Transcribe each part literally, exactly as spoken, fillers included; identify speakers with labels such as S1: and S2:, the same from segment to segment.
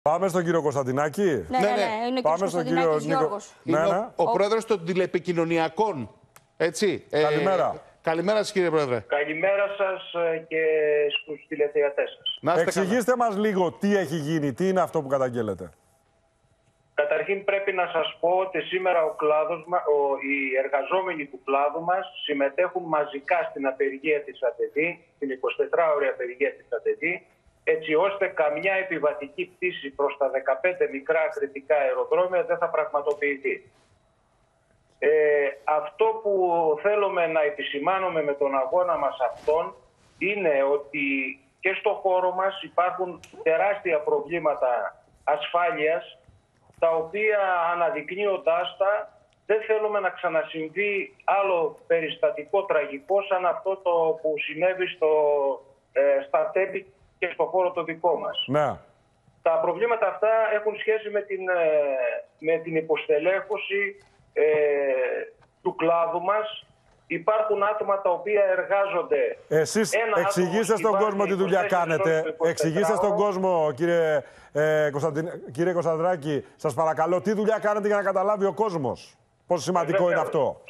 S1: Πάμε στον κύριο Κωνσταντινάκη.
S2: Ναι, ναι, ναι, είναι
S1: Πάμε στον κύριο Νίκο.
S2: Ναι,
S1: ναι, ναι.
S3: Ο, ο πρόεδρος των τηλεπικοινωνιακών. Έτσι.
S1: Καλημέρα.
S3: Ε, καλημέρα σας, κύριε Πρόεδρε.
S4: Καλημέρα σας και στους τηλεθεατές σας.
S3: Να είστε
S1: Εξηγήστε καλά. μας λίγο τι έχει γίνει, τι είναι αυτό που καταγγέλλετε.
S4: Καταρχήν πρέπει να σας πω ότι σήμερα ο κλάδος, ο, οι εργαζόμενοι του κλάδου μας συμμετέχουν μαζικά στην απεργία της ΑΤΕΔΗ, την εικοσιτετράωρη απεργία της ΑΤΕΔΗ, έτσι ώστε καμιά επιβατική πτήση προς τα δεκαπέντε μικρά ακριτικά αεροδρόμια δεν θα πραγματοποιηθεί. Ε, αυτό που θέλουμε να επισημάνουμε με τον αγώνα μας αυτόν είναι ότι και στο χώρο μας υπάρχουν τεράστια προβλήματα ασφάλειας, τα οποία αναδεικνύοντάς τα δεν θέλουμε να ξανασυμβεί άλλο περιστατικό τραγικό σαν αυτό το που συνέβη στο, ε, στα ΤΕΠΗ και στο χώρο το δικό μας.
S1: Ναι.
S4: Τα προβλήματα αυτά έχουν σχέση με την, ε, με την υποστελέχωση ε, του κλάδου μας. Υπάρχουν άτομα τα οποία εργάζονται.
S1: Εσείς εξηγήστε στον κόσμο τι δουλειά κάνετε. Εξηγήστε στον κόσμο, κύριε, ε, Κωνσταντιν... κύριε Κωνσταντινάκη, σας παρακαλώ, τι δουλειά κάνετε για να καταλάβει ο κόσμος. Πόσο σημαντικό είναι αυτό.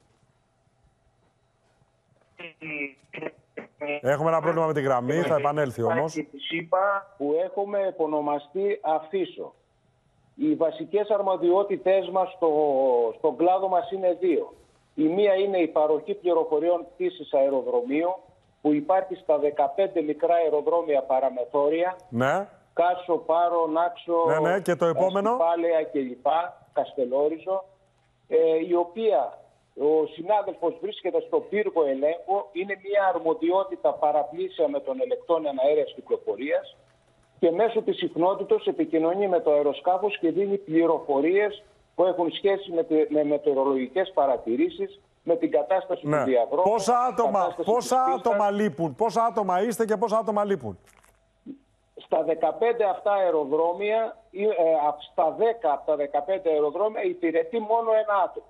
S1: Έχουμε ένα πρόβλημα με τη γραμμή, θα επανέλθει όμως.
S5: Που έχουμε επωνομαστεί Αφίσο. Οι βασικές αρμοδιότητες μας στο, στον κλάδο μας είναι δύο. Η μία είναι η παροχή πληροφοριών πτήσης αεροδρομίου, που υπάρχει στα δεκαπέντε μικρά αεροδρόμια παραμεθόρια.
S1: Ναι.
S5: Κάσο, Πάρο, Νάξο,
S1: ναι, ναι. Και το επόμενο.
S5: Πάλαια κλπ. Καστελόριζο. Ε, η οποία ο συνάδελφος βρίσκεται στο πύργο ελέγχου. Είναι μια αρμοδιότητα παραπλήσια με τον ελεκτών αέρας κυκλοφορίας και μέσω της συχνότητος επικοινωνεί με το αεροσκάφος και δίνει πληροφορίες που έχουν σχέση με, τε, με μετεωρολογικές παρατηρήσεις, με την κατάσταση
S1: ναι.
S5: του διαδρόμου.
S1: Πόσα άτομα, πόσα άτομα λείπουν, πόσα άτομα είστε και πόσα άτομα λείπουν.
S5: Στα δεκαπέντε αυτά αεροδρόμια, ε, στα δέκα από τα δεκαπέντε αεροδρόμια υπηρετεί μόνο ένα άτομο.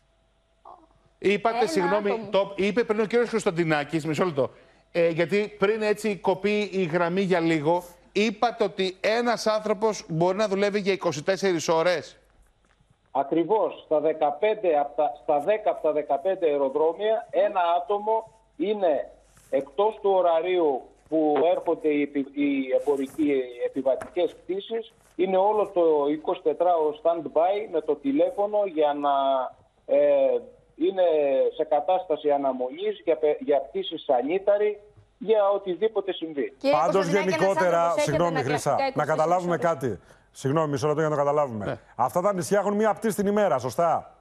S3: Είπατε,
S2: ένα
S3: συγγνώμη,
S2: άτομο.
S3: το, είπε πριν ο κύριος Κωνσταντινάκης, μισό λεπτό, ε, γιατί πριν έτσι κοπεί η γραμμή για λίγο, είπατε ότι ένας άνθρωπος μπορεί να δουλεύει για είκοσι τέσσερις ώρες.
S5: Ακριβώς. Στα, δεκαπέντε, από τα, στα δέκα από τα δεκαπέντε αεροδρόμια, ένα άτομο είναι εκτός του ωραρίου που έρχονται οι, επι, οι, εμπορικοί, οι επιβατικές πτήσεις. Είναι όλο το εικοσιτετράωρο stand-by με το τηλέφωνο για να ε, είναι σε κατάσταση αναμονής για, για πτήσεις σανίταρη, για οτιδήποτε συμβεί.
S1: Πάντως γενικότερα, συγγνώμη Χρυσά, να καταλάβουμε κάτι. Συγγνώμη, μισό λεπτό για να το καταλάβουμε. Ναι. Αυτά τα νησιά έχουν μία πτήση την ημέρα, σωστά?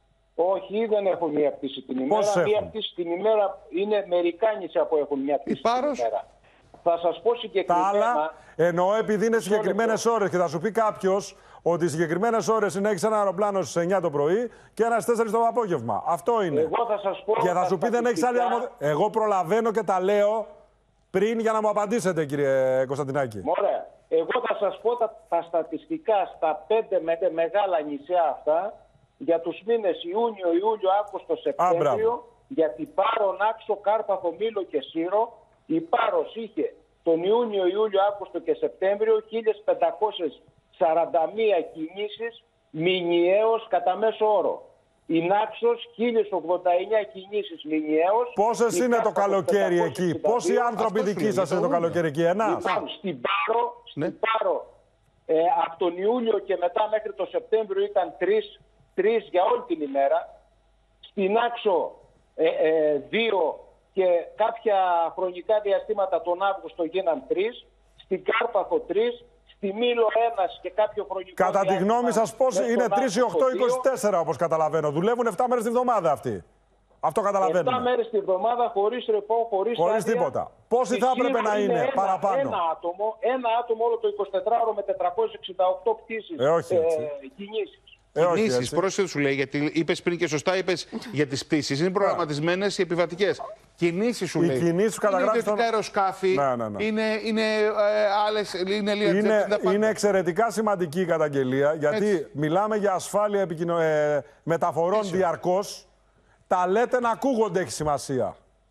S5: Όχι, δεν έχουν μία πτήση την ημέρα.
S1: Πώς
S5: μία
S1: έχουν?
S5: πτήση την ημέρα είναι μερικά νησιά που έχουν μία πτήση την ημέρα. Θα σας πω συγκεκριμένα.
S1: Τα άλλα εννοώ επειδή είναι συγκεκριμένες ώρες και θα σου πει κάποιος ότι οι συγκεκριμένες ώρες είναι έχεις ένα αεροπλάνο στις εννιά το πρωί και ένα στις τέσσερις το απόγευμα. Αυτό είναι.
S5: Εγώ θα σας πω.
S1: Και θα σου πει δεν έχεις άλλη αρμοδιότητα. Εγώ προλαβαίνω και τα λέω πριν για να μου απαντήσετε, κύριε Κωνσταντινάκη.
S5: Ωραία. Εγώ θα σας πω τα, τα στατιστικά στα πέντε με, μεγάλα νησιά αυτά για τους μήνες Ιούνιο, Ιούλιο, Αύγουστο, Σεπτέμβριο. Α, για την Πάρο, Νάξο, Κάρπαθο, Μήλο και Σύρο. Η Πάρος είχε τον Ιούνιο, Ιούλιο, Αύγουστο και Σεπτέμβριο χίλιες πεντακόσιες σαράντα μία κινήσεις μηνιαίως κατά μέσο όρο. Η Νάξος χίλιες ογδόντα εννιά κινήσεις μηνιαίως.
S1: Πόσες είναι το καλοκαίρι εκεί, πόσοι άνθρωποι δικοί σας είναι το καλοκαίρι εκεί, ένας?
S5: Λοιπόν, στην Πάρο, στην ναι. Πάρο ε, από τον Ιούλιο και μετά μέχρι το Σεπτέμβριο ήταν τρεις, τρεις για όλη την ημέρα. Στην Νάξο ε, ε, δύο και κάποια χρονικά διαστήματα τον Αύγουστο γίναν τρεις. Στην Κάρπαθο τρεις. Στη Μήλο ένας και κάποιο χρονικό.
S1: Κατά τη γνώμη σας πώς είναι τρεις ή οκτώ, είκοσι τέσσερα όπως καταλαβαίνω. Δουλεύουν επτά μέρες τη βδομάδα αυτοί. Αυτό καταλαβαίνουμε.
S5: επτά μέρες τη βδομάδα χωρίς ρεπό, χωρίς
S1: χωρίς τίποτα. Πόσοι θα έπρεπε να είναι, είναι παραπάνω?
S5: Ένα άτομο, ένα άτομο όλο το εικοσιτετράωρο με τετρακόσιες εξήντα οκτώ πτήσεις
S1: ε, όχι,
S5: ε, κινήσεις.
S3: Ε, κινήσεις, πρόσεχε σου λέει, γιατί είπες πριν και σωστά είπες για τις πτήσεις. Είναι προγραμματισμένες οι επιβατικές. Κινήσεις σου
S1: οι
S3: λέει.
S1: Κινήσεις σου
S3: είναι ιδιωτικά αεροσκάφη,
S1: ναι, ναι, ναι.
S3: είναι, είναι ε, άλλες, είναι λίγα
S1: είναι, είναι εξαιρετικά σημαντική η καταγγελία, γιατί έτσι. Μιλάμε για ασφάλεια επικοινω... ε, μεταφορών έτσι. Διαρκώς. Τα λέτε να ακούγονται, έχει σημασία.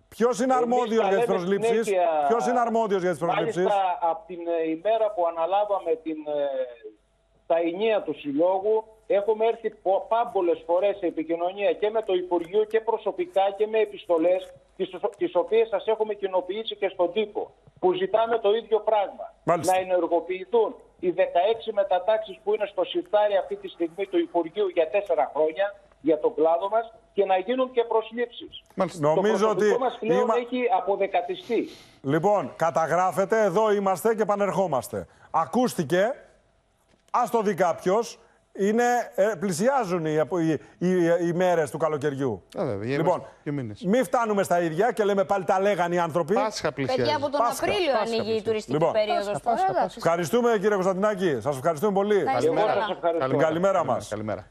S1: Ποιος είναι αρμόδιος για τις προσλήψεις?
S5: Συνέχεια...
S1: Ποιος είναι αρμόδιος για τις προσλήψεις?
S5: Μάλιστα, από την ημέρα που αναλάβαμε την, τα ενία του Συλλόγου, έχουμε έρθει πάμπολες φορές σε επικοινωνία και με το Υπουργείο και προσωπικά και με επιστολές, τις, τις οποίες σας έχουμε κοινοποιήσει και στον τύπο, που ζητάμε το ίδιο πράγμα.
S1: Μάλιστα.
S5: Να ενεργοποιηθούν οι δεκαέξι μετατάξεις που είναι στο σιρτάρι αυτή τη στιγμή του Υπουργείου για τέσσερα χρόνια για τον κλάδο μας και να γίνουν και προσλήψεις.
S1: Νομίζω
S5: το
S1: ότι
S5: μας πλέον
S1: είμα...
S5: έχει αποδεκατιστεί.
S1: Λοιπόν, καταγράφετε, εδώ είμαστε και επανερχόμαστε. Ακούστηκε, ας το δει κάποιος, είναι, ε, πλησιάζουν οι, οι, οι, οι μέρες του καλοκαιριού.
S3: Α, βέβαια,
S1: λοιπόν, μην φτάνουμε στα ίδια και λέμε πάλι τα λέγανε οι άνθρωποι.
S3: Πάσχα πλησιάζει.
S2: Παιδιά, από τον
S1: Πάσχα.
S2: Απρίλιο
S1: Πάσχα
S2: ανοίγει η τουριστική
S1: λοιπόν,
S2: περίοδος.
S1: Ευχαριστούμε κύριε Κωνσταντινάκη. Σας ευχαριστούμε πολύ.
S2: Καλημέρα.
S5: Καλημέρα.
S1: Καλημέρα μας.
S3: Καλημέρα.